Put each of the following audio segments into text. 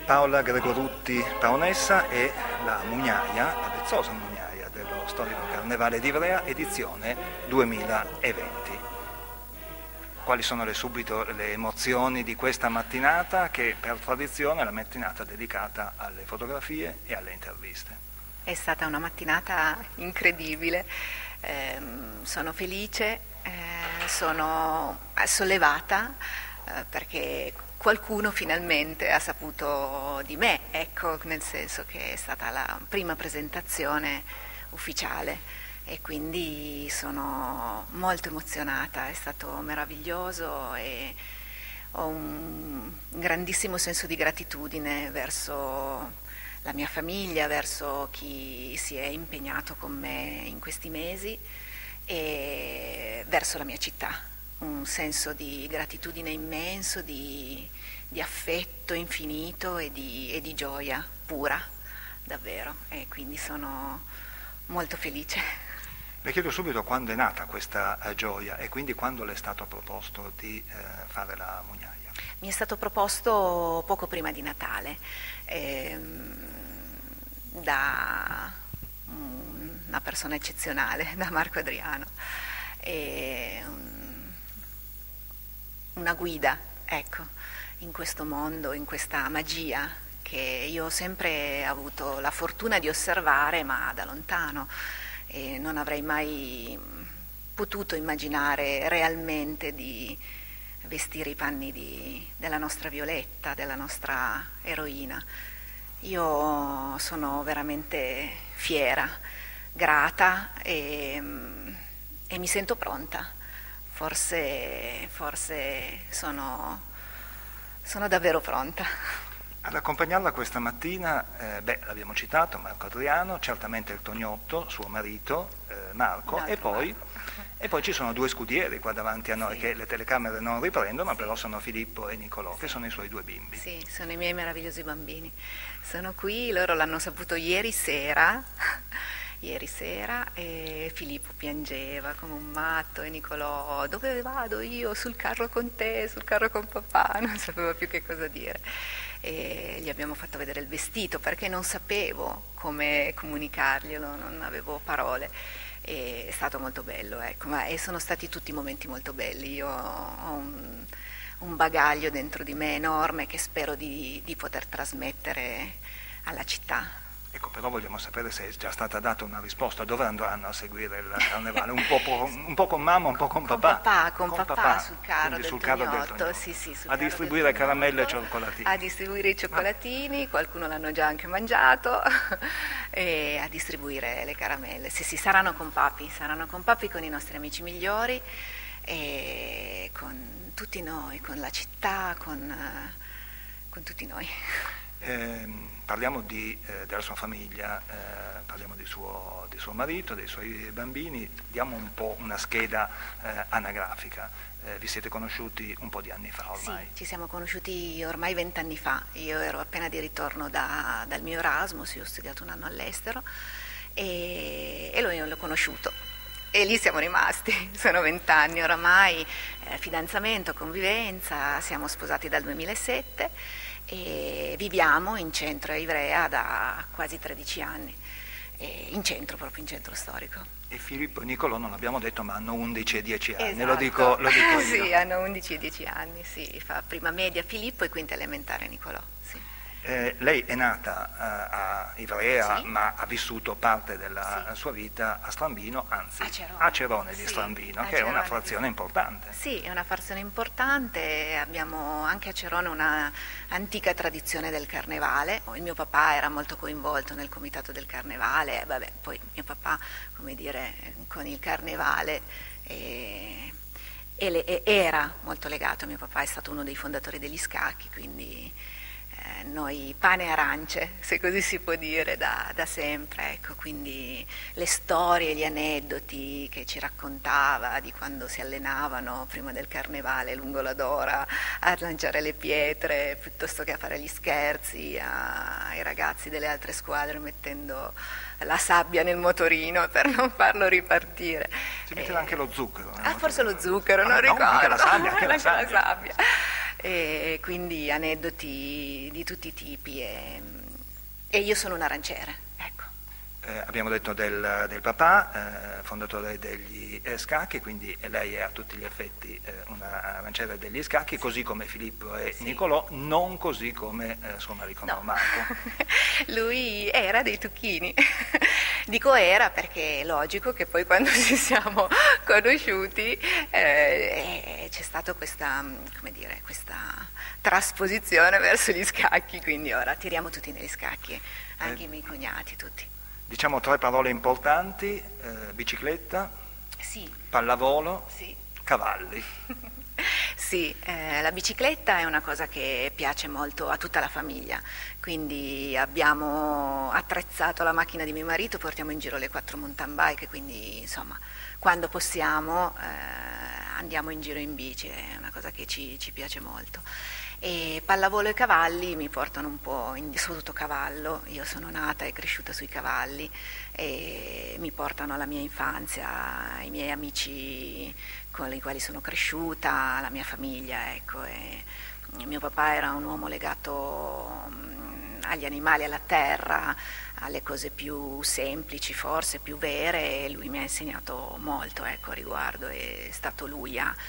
Paola Gregorutti Paonessa è la mugnaia, la vezzosa mugnaia dello storico Carnevale di Ivrea, edizione 2020. Quali sono subito le emozioni di questa mattinata, che per tradizione è la mattinata dedicata alle fotografie e alle interviste? È stata una mattinata incredibile, sono felice, sono sollevata perché qualcuno finalmente ha saputo di me, ecco, nel senso che è stata la prima presentazione ufficiale e quindi sono molto emozionata, è stato meraviglioso e ho un grandissimo senso di gratitudine verso la mia famiglia, verso chi si è impegnato con me in questi mesi e verso la mia città. Un senso di gratitudine immenso, di affetto infinito e di gioia pura, davvero, e quindi sono molto felice. Le chiedo subito quando è nata questa gioia e quindi quando le è stato proposto di fare la mugnaia. Mi è stato proposto poco prima di Natale da una persona eccezionale, da Marco Adriano. Una guida, ecco, in questo mondo, in questa magia che io ho sempre avuto la fortuna di osservare, ma da lontano, e non avrei mai potuto immaginare realmente di vestire i panni della nostra Violetta, della nostra eroina. Io sono veramente fiera, grata e mi sento pronta. Forse sono davvero pronta. Ad accompagnarla questa mattina, l'abbiamo citato, Marco Adriano, certamente il Tognotto, suo marito, Marco, e poi ci sono due scudieri qua davanti a noi, sì, che le telecamere non riprendono, ma sì, però sono Filippo e Nicolò, sì, che sono i suoi due bimbi. Sì, sono i miei meravigliosi bambini. Sono qui, loro l'hanno saputo ieri sera e Filippo piangeva come un matto e Nicolò: dove vado io? Sul carro con te, sul carro con papà, non sapeva più che cosa dire. E gli abbiamo fatto vedere il vestito perché non sapevo come comunicarglielo, non avevo parole. E è stato molto bello, ecco, e sono stati tutti momenti molto belli. Io ho un bagaglio dentro di me enorme che spero di poter trasmettere alla città. Ecco, però vogliamo sapere se è già stata data una risposta, dove andranno a seguire il carnevale? Un po' con mamma, un po' con papà? Con papà sul carro del Tognotto. Sì, sul a carro distribuire del caramelle e cioccolatini. A distribuire i cioccolatini, qualcuno l'hanno già anche mangiato, e a distribuire le caramelle. Sì, saranno con papi, con i nostri amici migliori, e con tutti noi, con la città, con tutti noi. Parliamo della sua famiglia, parliamo di suo marito, dei suoi bambini, diamo un po' una scheda anagrafica. Vi siete conosciuti un po' di anni fa ormai? Sì, ci siamo conosciuti ormai 20 anni fa. Io ero appena di ritorno dal mio Erasmus, io ho studiato un anno all'estero e l'ho conosciuto. E lì siamo rimasti, sono 20 anni oramai, fidanzamento, convivenza, siamo sposati dal 2007 e viviamo in centro a Ivrea da quasi 13 anni, proprio in centro storico. E Filippo e Nicolò non l'abbiamo detto, ma hanno 11 e 10 anni, Esatto. lo dico io. Sì, hanno 11 e 10 anni, sì, fa prima media Filippo e quinta elementare Nicolò, sì. Lei è nata a Ivrea, sì, ma ha vissuto parte della sua vita a Strambino, anzi a Cerone di Strambino, che è una frazione importante. Sì, è una frazione importante, abbiamo anche a Cerone una antica tradizione del carnevale. Il mio papà era molto coinvolto nel comitato del carnevale, poi mio papà, come dire, con il carnevale era molto legato. Mio papà è stato uno dei fondatori degli scacchi, quindi noi pane e arance, se così si può dire, da sempre, ecco, quindi le storie, gli aneddoti che ci raccontava di quando si allenavano prima del carnevale lungo la Dora a lanciare le pietre piuttosto che a fare gli scherzi ai ragazzi delle altre squadre mettendo la sabbia nel motorino per non farlo ripartire. Si metteva anche lo zucchero. Forse lo zucchero, non ricordo. Anche la sabbia. e quindi aneddoti di tutti i tipi e io sono un aranciere, ecco. Abbiamo detto del papà, fondatore degli scacchi, quindi lei è a tutti gli effetti una aranciera degli scacchi, così come Filippo e Sì. Nicolò, non così come suo marito No, Marco. lui era dei Tucchini. Dico era perché è logico che poi quando ci siamo conosciuti c'è stata questa, come dire, questa trasposizione verso gli scacchi, quindi ora tiriamo tutti negli scacchi, anche i miei cognati, tutti. Diciamo 3 parole importanti, bicicletta, Sì, pallavolo, sì. cavalli. Sì, la bicicletta è una cosa che piace molto a tutta la famiglia, quindi abbiamo attrezzato la macchina di mio marito, portiamo in giro le 4 mountain bike, quindi insomma quando possiamo andiamo in giro in bici, è una cosa che ci piace molto. E pallavolo e cavalli mi portano un po', soprattutto cavallo, io sono nata e cresciuta sui cavalli e mi portano alla mia infanzia, ai miei amici con i quali sono cresciuta, alla mia famiglia, ecco. E mio papà era un uomo legato agli animali, alla terra, alle cose più semplici, forse più vere, e lui mi ha insegnato molto, ecco, a riguardo, è stato lui a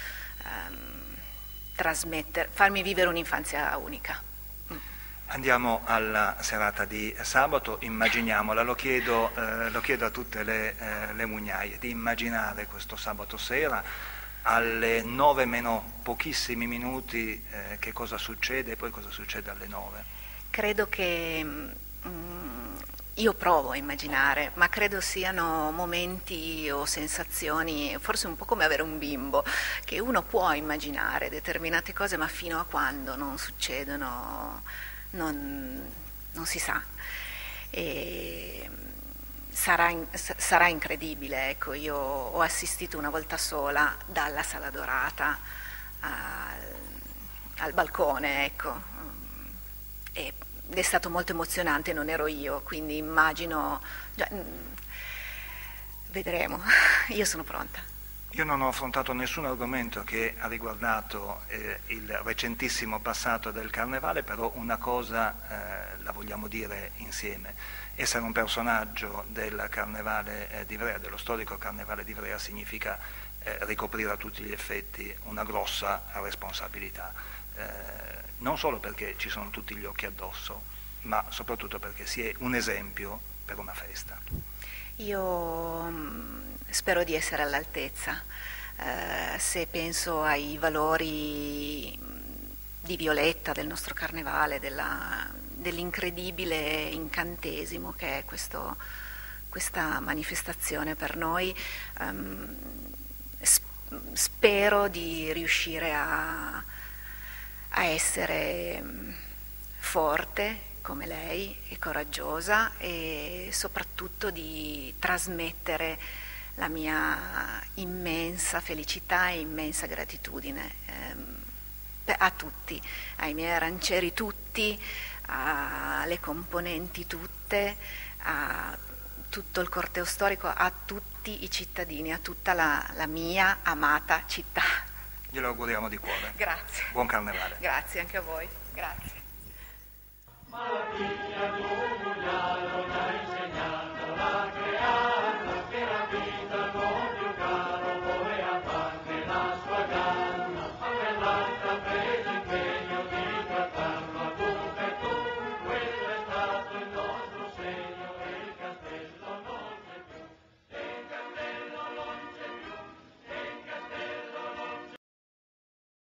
farmi vivere un'infanzia unica. Andiamo alla serata di sabato, immaginiamola, lo chiedo a tutte le mugnaie, di immaginare questo sabato sera alle 9 meno pochissimi minuti che cosa succede e poi cosa succede alle 9. Credo che io provo a immaginare, ma credo siano momenti o sensazioni, forse un po' come avere un bimbo, che uno può immaginare determinate cose, ma fino a quando non succedono non si sa. E sarà incredibile, ecco. Io ho assistito una volta sola dalla Sala Dorata al balcone, ecco. Ed è stato molto emozionante, non ero io, quindi immagino, vedremo, io sono pronta. Io non ho affrontato nessun argomento che ha riguardato il recentissimo passato del Carnevale, però una cosa la vogliamo dire insieme. Essere un personaggio del Carnevale di Ivrea, dello storico Carnevale di Ivrea, significa ricoprire a tutti gli effetti una grossa responsabilità. Non solo perché ci sono tutti gli occhi addosso, ma soprattutto perché si è un esempio per una festa. Io spero di essere all'altezza. Se penso ai valori di Violetta, del nostro carnevale, dell'incredibile incantesimo che è questa manifestazione per noi, spero di riuscire a essere forte come lei e coraggiosa, e soprattutto di trasmettere la mia immensa felicità e immensa gratitudine a tutti, ai miei arancieri tutti, alle componenti tutte, a tutto il corteo storico, a tutti i cittadini, a tutta la mia amata città. Glielo auguriamo di cuore. Grazie. Buon Carnevale. Grazie anche a voi. Grazie.